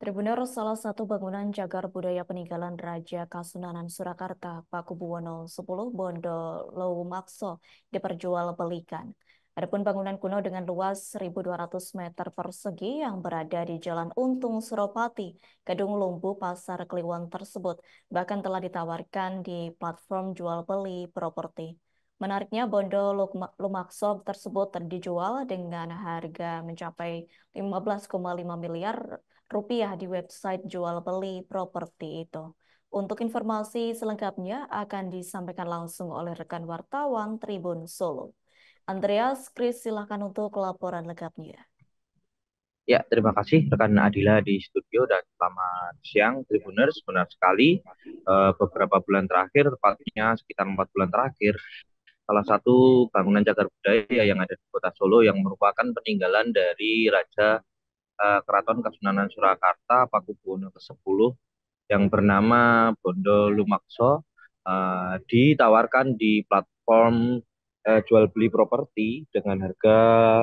Tribunner salah satu bangunan cagar budaya peninggalan Raja Kasunanan Surakarta, Pakubuwono X Bondo Leumakso diperjualbelikan. Adapun bangunan kuno dengan luas 1.200 meter persegi yang berada di Jalan Untung Suropati, Kedung Lumbu, Pasar Kliwon tersebut bahkan telah ditawarkan di platform jual beli properti. Menariknya, Bondo Lumakso tersebut dijual dengan harga mencapai 15,5 miliar rupiah di website jual beli properti itu. Untuk informasi selengkapnya akan disampaikan langsung oleh rekan wartawan Tribun Solo. Andreas Kris, silakan untuk laporan lengkapnya. Ya, terima kasih rekan Adila di studio dan selamat siang Tribuners. Benar sekali, beberapa bulan terakhir, tepatnya sekitar 4 bulan terakhir, salah satu bangunan cagar budaya yang ada di Kota Solo yang merupakan peninggalan dari Raja Keraton Kasunanan Surakarta Pakubuwono ke-10 yang bernama Bondo Lumakso ditawarkan di platform jual beli properti dengan harga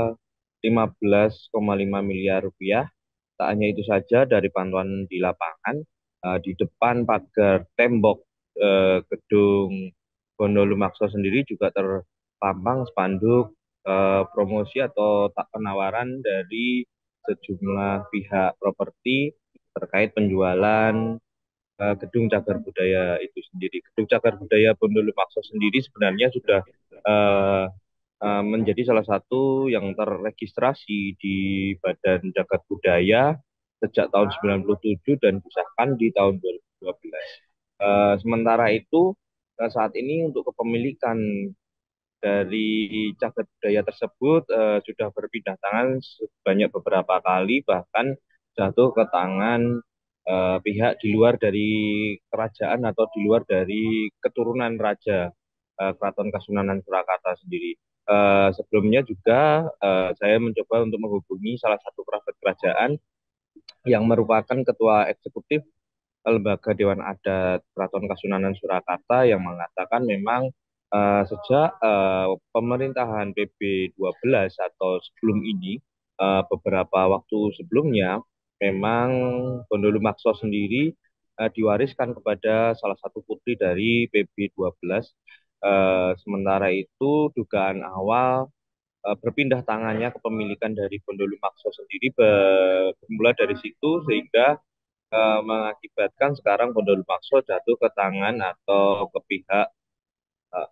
15,5 miliar rupiah. Tak hanya itu saja, dari pantauan di lapangan, di depan pagar tembok gedung Bondo Lumakso sendiri juga terpampang spanduk promosi atau tak penawaran dari sejumlah pihak properti terkait penjualan gedung cagar budaya itu sendiri. Gedung cagar budaya Bondo Lumakso sendiri sebenarnya sudah eh, menjadi salah satu yang terregistrasi di Badan Cagar Budaya sejak tahun 97 dan disahkan di tahun 2012. Sementara itu, saat ini untuk kepemilikan dari cagar budaya tersebut sudah berpindah tangan sebanyak beberapa kali, bahkan jatuh ke tangan pihak di luar dari kerajaan atau di luar dari keturunan Raja Keraton Kasunanan Surakarta sendiri. Sebelumnya juga saya mencoba untuk menghubungi salah satu kerabat kerajaan yang merupakan ketua eksekutif Lembaga Dewan Adat Keraton Kasunanan Surakarta yang mengatakan memang sejak pemerintahan PB 12 atau sebelum ini, beberapa waktu sebelumnya, memang Bondo Lumakso sendiri diwariskan kepada salah satu putri dari PB 12. Sementara itu dugaan awal berpindah tangannya kepemilikan dari Bondo Lumakso sendiri bermula dari situ, sehingga mengakibatkan sekarang Bondo Lumakso jatuh ke tangan atau ke pihak eh,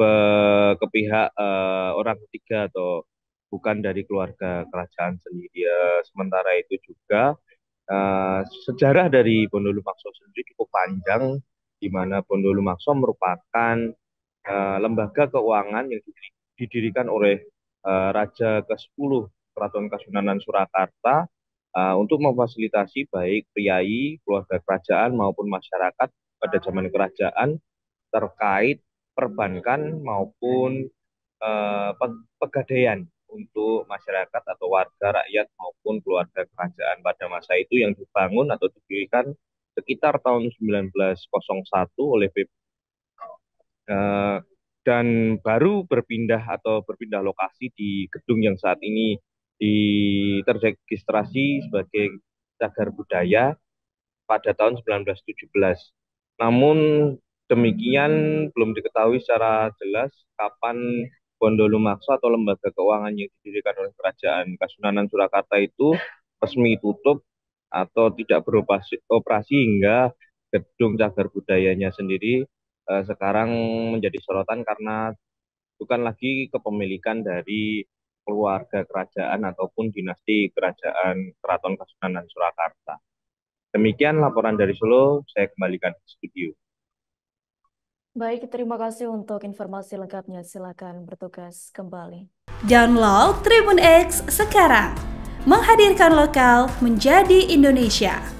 orang ketiga atau bukan dari keluarga kerajaan sendiri. Sementara itu juga sejarah dari Bondo Lumakso sendiri cukup panjang, di mana Bondo Lumakso merupakan lembaga keuangan yang didirikan oleh Raja ke-10 Keraton Kasunanan Surakarta untuk memfasilitasi baik priai, keluarga kerajaan maupun masyarakat pada zaman kerajaan terkait perbankan maupun pegadaian untuk masyarakat atau warga rakyat maupun keluarga kerajaan pada masa itu, yang dibangun atau didirikan sekitar tahun 1901 oleh eh, dan baru berpindah lokasi di gedung yang saat ini terregistrasi sebagai cagar budaya pada tahun 1917. Namun demikian, belum diketahui secara jelas kapan Bondo Lumakso atau lembaga keuangan yang didirikan oleh Kerajaan Kasunanan Surakarta itu resmi tutup atau tidak beroperasi hingga gedung cagar budayanya sendiri sekarang menjadi sorotan karena bukan lagi kepemilikan dari keluarga kerajaan ataupun dinasti kerajaan Keraton Kasunanan Surakarta. Demikian laporan dari Solo, saya kembalikan ke studio. Baik, terima kasih untuk informasi lengkapnya. Silakan bertugas kembali. Download Tribun X sekarang, menghadirkan lokal menjadi Indonesia.